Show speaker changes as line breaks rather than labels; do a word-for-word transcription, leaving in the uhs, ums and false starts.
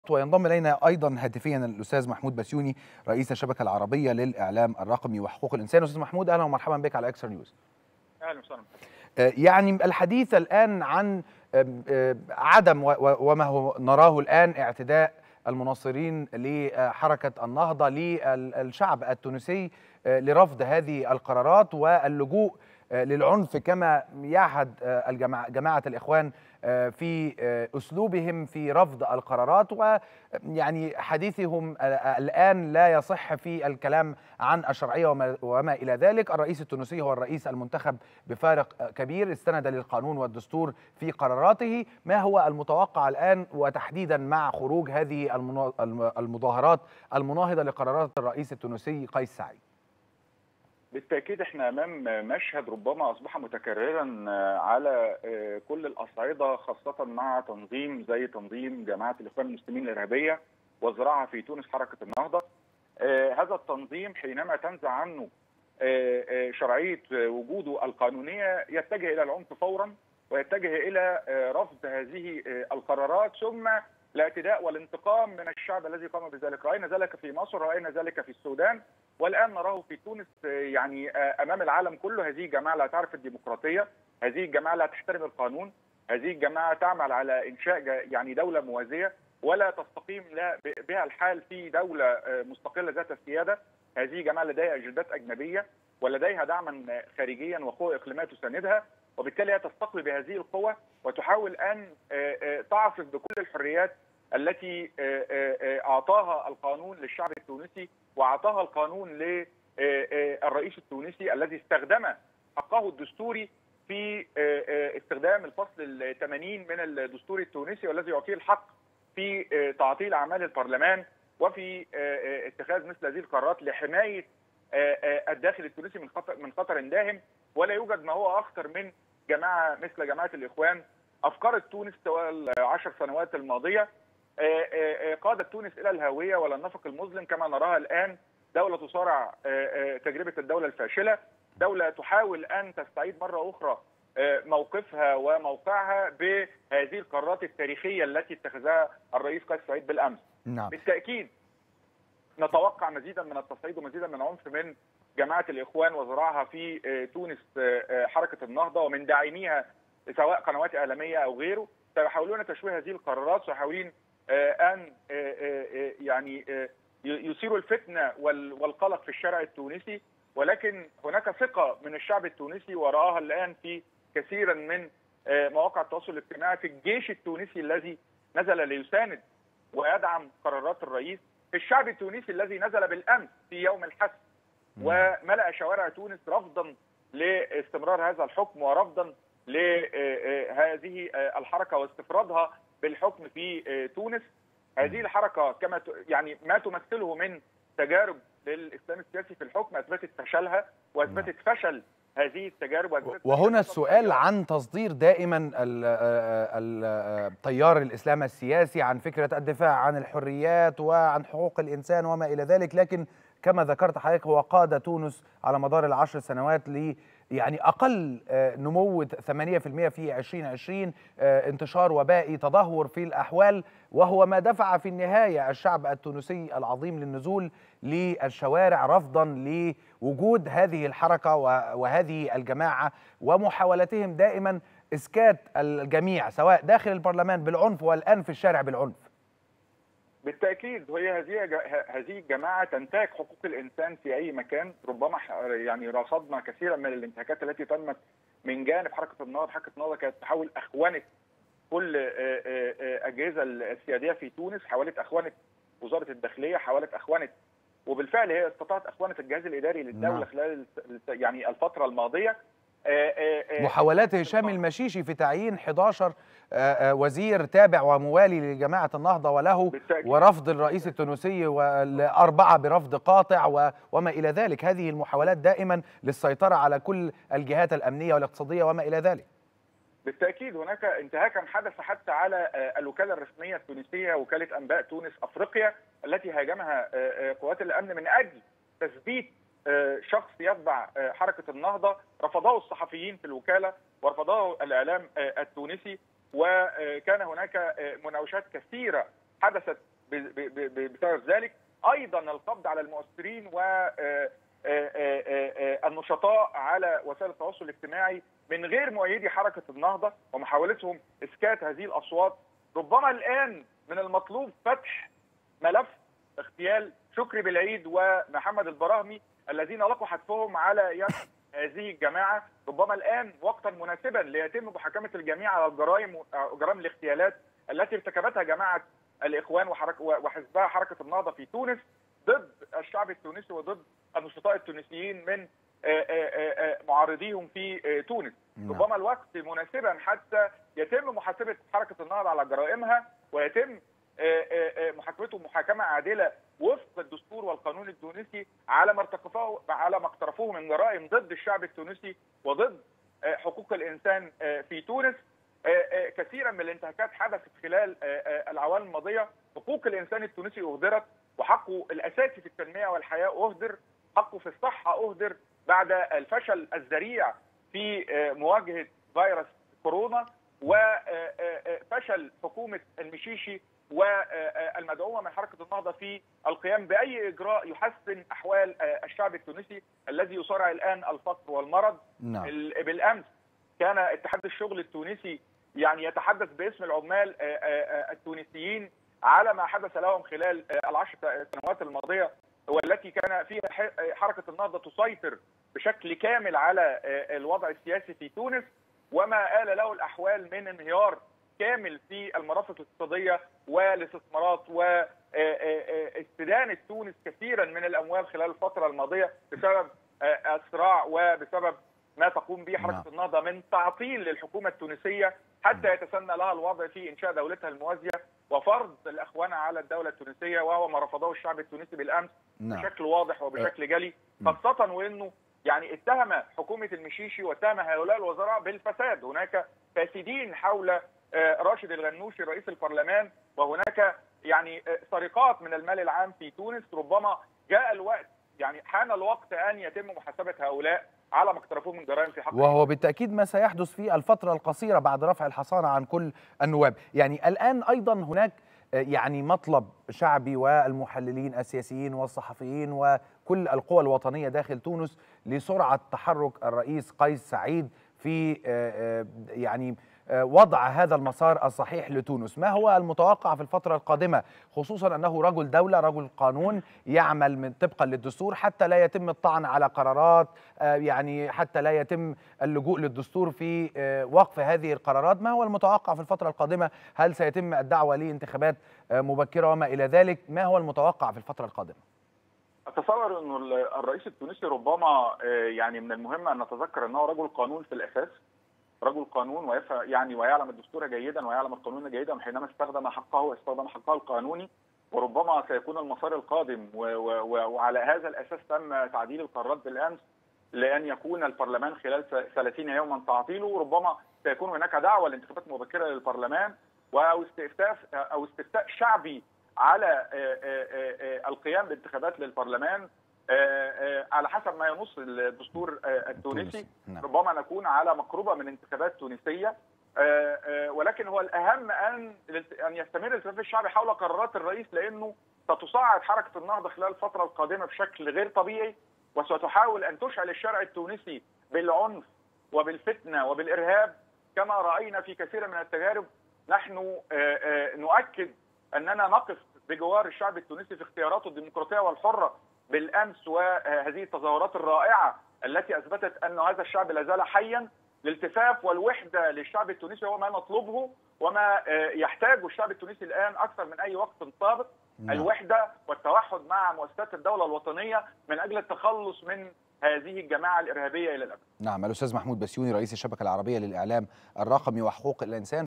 وينضم الينا ايضا هاتفيا الاستاذ محمود بسيوني رئيس الشبكه العربيه للاعلام الرقمي وحقوق الانسان. استاذ محمود، اهلا ومرحبا بك على اكسترا نيوز.
اهلا وسهلا.
يعني الحديث الان عن عدم وما هو نراه الان اعتداء المناصرين لحركه النهضه للشعب التونسي لرفض هذه القرارات واللجوء للعنف كما يعهد جماعة الإخوان في أسلوبهم في رفض القرارات، ويعني حديثهم الآن لا يصح في الكلام عن الشرعية وما إلى ذلك. الرئيس التونسي هو الرئيس المنتخب بفارق كبير، استند للقانون والدستور في قراراته. ما هو المتوقع الآن وتحديدا مع خروج هذه المظاهرات المناهضة لقرارات الرئيس التونسي قيس سعيد؟
بالتأكيد احنا امام مشهد ربما اصبح متكررا على كل الاصعدة، خاصة مع تنظيم زي تنظيم جماعة الاخوان المسلمين الارهابية وزراعها في تونس حركة النهضة. هذا التنظيم حينما تنزع عنه شرعية وجوده القانونية يتجه الى العنف فورا، ويتجه الى رفض هذه القرارات ثم الاعتداء والانتقام من الشعب الذي قام بذلك. رأينا ذلك في مصر، رأينا ذلك في السودان، والآن نراه في تونس. يعني أمام العالم كله هذه الجماعة لا تعرف الديمقراطية، هذه الجماعة لا تحترم القانون، هذه الجماعة تعمل على إنشاء يعني دولة موازية ولا تستقيم بها الحال في دولة مستقلة ذات السيادة. هذه جماعة لديها أجندات أجنبية ولديها دعما خارجيا وقوى إقليمية تساندها، وبالتالي هي تستقوي بهذه القوة وتحاول أن تعصف بكل الحريات التي أعطاها القانون للشعب التونسي وأعطاها القانون للرئيس التونسي الذي استخدم حقه الدستوري في استخدام الفصل الثمانين من الدستور التونسي، والذي يعطيه الحق في تعطيل أعمال البرلمان وفي اتخاذ مثل هذه القرارات لحماية الداخل التونسي من خطر من خطر داهم. ولا يوجد ما هو أخطر من جماعة مثل جماعة الإخوان أفكرت تونس طوال العشر سنوات الماضية، قادت تونس إلى الهاوية ولا النفق المظلم كما نراها الآن. دولة تصارع تجربة الدولة الفاشلة، دولة تحاول أن تستعيد مرة أخرى موقفها وموقعها بهذه القرارات التاريخية التي اتخذها الرئيس قيس سعيد بالأمس.
نعم.
بالتأكيد نتوقع مزيدا من التصعيد ومزيدا من العنف من جماعة الإخوان وزراعها في تونس حركة النهضة ومن داعميها سواء قنوات إعلامية أو غيره. سيحاولون تشويه هذه القرارات، سيحاولون أن يعني يثيروا الفتنة والقلق في الشارع التونسي، ولكن هناك ثقة من الشعب التونسي ورآها الآن في كثيرا من مواقع التواصل الاجتماعي في الجيش التونسي الذي نزل ليساند ويدعم قرارات الرئيس، في الشعب التونسي الذي نزل بالأمس في يوم الحسم وملأ شوارع تونس رفضا لاستمرار هذا الحكم ورفضا لهذه الحركة واستفرادها بالحكم في تونس. هذه الحركة كما يعني ما تمثله من تجارب للإسلام السياسي في الحكم أثبتت فشلها وأثبتت فشل هذه التجارب.
وهنا السؤال عن تصدير دائما التيار الإسلام السياسي عن فكرة الدفاع عن الحريات وعن حقوق الإنسان وما إلى ذلك، لكن كما ذكرت حضرتك هو قاد تونس على مدار العشر سنوات ل يعني أقل نمو ثمانية بالمئة في ألفين وعشرين، انتشار وبائي، تدهور في الأحوال، وهو ما دفع في النهاية الشعب التونسي العظيم للنزول للشوارع رفضا لوجود هذه الحركة وهذه الجماعة ومحاولتهم دائما إسكات الجميع سواء داخل البرلمان بالعنف والآن في الشارع بالعنف.
بالتأكيد هي هذه هذه الجماعة تنتهك حقوق الإنسان في أي مكان. ربما يعني رصدنا كثيرا من الانتهاكات التي تمت من جانب حركة النهضة. حركة النهضة كانت تحاول أخونة كل أجهزة السيادية في تونس، حاولت أخونة وزارة الداخلية، حاولت أخونة، وبالفعل هي استطاعت أخونة الجهاز الإداري للدولة نعم. خلال يعني الفترة الماضية.
محاولات هشام المشيشي في تعيين أحد عشر وزير تابع وموالي لجماعة النهضة وله بالتأكيد. ورفض الرئيس التونسي والأربعة برفض قاطع وما إلى ذلك. هذه المحاولات دائما للسيطرة على كل الجهات الأمنية والاقتصادية وما إلى ذلك.
بالتأكيد هناك انتهاكا حدث حتى على الوكالة الرسمية التونسية، وكالة أنباء تونس أفريقيا، التي هاجمها قوات الأمن من أجل تثبيت شخص يتبع حركة النهضة. رفضه الصحفيين في الوكالة ورفضه الإعلام التونسي، وكان هناك مناوشات كثيرة حدثت بسبب ذلك. ايضا القبض على المؤثرين والنشطاء على وسائل التواصل الاجتماعي من غير مؤيدي حركه النهضه ومحاولتهم اسكات هذه الاصوات. ربما الان من المطلوب فتح ملف اغتيال شكري بالعيد ومحمد البراهمي الذين لقوا حتفهم على يد هذه الجماعه. ربما الان وقتا مناسبا ليتم محاكمه الجميع على الجرائم جرائم الاغتيالات التي ارتكبتها جماعه الاخوان وحزبها حركه النهضه في تونس ضد الشعب التونسي وضد النشطاء التونسيين من معارضيهم في تونس. ربما الوقت مناسبا حتى يتم محاسبه حركه النهضه على جرائمها ويتم محاكمتهم محاكمه عادله وفق الدستور والقانون التونسي على ما ارتكبوه على ما اقترفوه من جرائم ضد الشعب التونسي وضد حقوق الانسان في تونس. كثيرا من الانتهاكات حدثت خلال الاعوام الماضيه. حقوق الانسان التونسي اهدرت وحقه الاساسي في التنميه والحياه اهدر، حقه في الصحه اهدر بعد الفشل الذريع في مواجهه فيروس كورونا وفشل حكومه المشيشي والمدعومه من حركه النهضه في القيام باي اجراء يحسن احوال الشعب التونسي الذي يصارع الان الفقر والمرض. نعم. بالامس كان اتحاد الشغل التونسي يعني يتحدث باسم العمال التونسيين على ما حدث لهم خلال العشر سنوات الماضيه والتي كان فيها حركه النهضه تسيطر بشكل كامل على الوضع السياسي في تونس، وما آل له الاحوال من انهيار كامل في المرافق الاقتصاديه والاستثمارات واستدانه تونس كثيرا من الاموال خلال الفتره الماضيه بسبب الصراع وبسبب ما تقوم به حركه النهضه من تعطيل للحكومه التونسيه حتى يتسنى لها الوضع في انشاء دولتها الموازيه وفرض الاخوان على الدوله التونسيه، وهو ما رفضه الشعب التونسي بالامس بشكل واضح وبشكل جلي، خاصه وانه يعني اتهم حكومه المشيشي واتهم هؤلاء الوزراء بالفساد. هناك فاسدين حول راشد الغنوشي رئيس البرلمان، وهناك يعني سرقات من المال العام في تونس. ربما جاء الوقت يعني حان الوقت ان يتم محاسبه هؤلاء على ما اقترفوه من جرائم في حق
وهو بالتأكيد ما سيحدث في الفترة القصيرة بعد رفع الحصانة عن كل النواب. يعني الآن أيضا هناك يعني مطلب شعبي والمحللين السياسيين والصحفيين وكل القوى الوطنية داخل تونس لسرعة تحرك الرئيس قيس سعيد في يعني وضع هذا المسار الصحيح لتونس. ما هو المتوقع في الفترة القادمة، خصوصا أنه رجل دولة رجل قانون يعمل من طبقا للدستور حتى لا يتم الطعن على قرارات، يعني حتى لا يتم اللجوء للدستور في وقف هذه القرارات. ما هو المتوقع في الفترة القادمة؟ هل سيتم الدعوة لانتخابات مبكرة وما إلى ذلك؟ ما هو المتوقع في الفترة القادمة؟
أتصور أنه الرئيس التونسي ربما يعني من المهم أن نتذكر أنه رجل قانون في الأساس، رجل قانون ويفهم يعني ويعلم الدستور جيدا ويعلم القانون جيدا، وحينما استخدم حقه استخدم حقه القانوني، وربما سيكون المسار القادم وعلى هذا الاساس تم تعديل القرارات بالامس لان يكون البرلمان خلال ثلاثين يوما تعطيله. وربما سيكون هناك دعوه لانتخابات مبكره للبرلمان او استفتاء او استفتاء شعبي على القيام بانتخابات للبرلمان على حسب ما ينص الدستور التونسي. ربما نكون على مقربة من انتخابات تونسية، ولكن هو الأهم أن أن يستمر الالتفاف الشعبي حول قرارات الرئيس، لأنه ستصاعد حركة النهضة خلال الفترة القادمة بشكل غير طبيعي، وستحاول أن تشعل الشارع التونسي بالعنف وبالفتنة وبالإرهاب كما رأينا في كثير من التجارب. نحن نؤكد أننا نقف بجوار الشعب التونسي في اختياراته الديمقراطية والحرة بالامس، وهذه التظاهرات الرائعه التي اثبتت ان هذا الشعب لا زال حيا. الالتفاف والوحده للشعب التونسي هو ما نطلبه وما يحتاجه الشعب التونسي الان اكثر من اي وقت سابق. نعم. الوحده والتوحد مع مؤسسات الدوله الوطنيه من اجل التخلص من هذه الجماعه الارهابيه الى الابد.
نعم، الاستاذ محمود بسيوني رئيس الشبكه العربيه للاعلام الرقمي وحقوق الانسان.